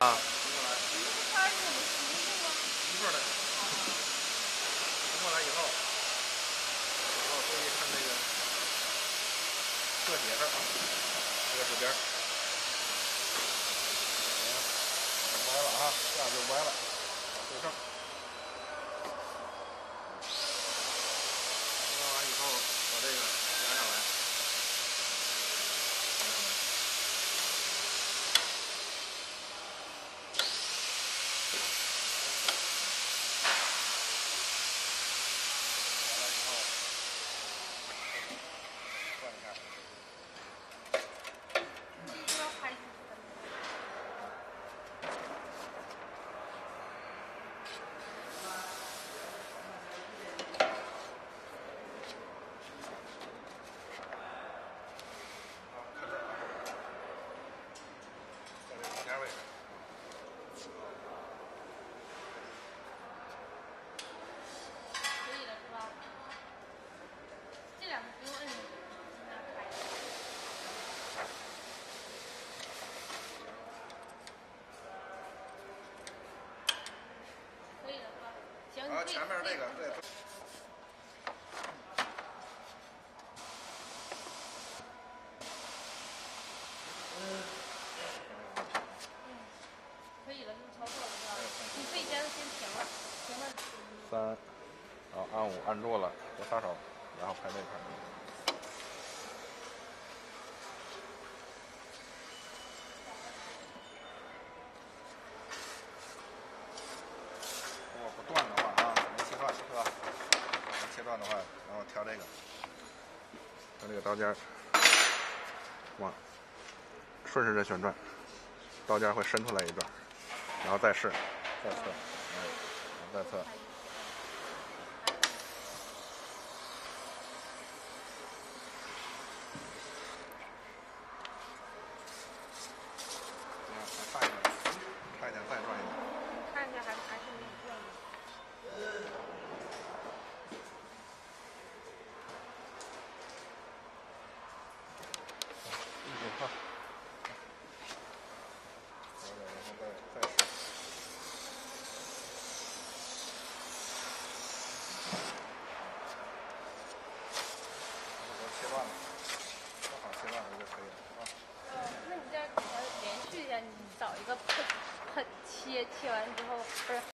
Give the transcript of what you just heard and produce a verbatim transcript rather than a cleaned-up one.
啊。 它是我们熟的吗？ 一块的。冲过来以后，然后注意看这个特写这儿啊，这个指边。行，歪了啊，这样就歪了，对正。弄完以后，把这个压下来。 好，前面这个对。 嗯，可以了，就操作了是吧？你可以先先停了，停了。 三，然后按五按住了，左撒手，然后拍这块。如果不断的话啊，没切断是吧？没切断的话，然后调这个。 把这个刀尖往顺时针旋转，刀尖会伸出来一段，然后再试，再测，嗯，再测。这样还差一点，差一点再转一点。 看一下，还还是没有转的。 好，然后再再试。都切断了，正好切断了就可以了啊。 哦，那你这样给它连续一下，你找一个喷喷切切完之后，不是。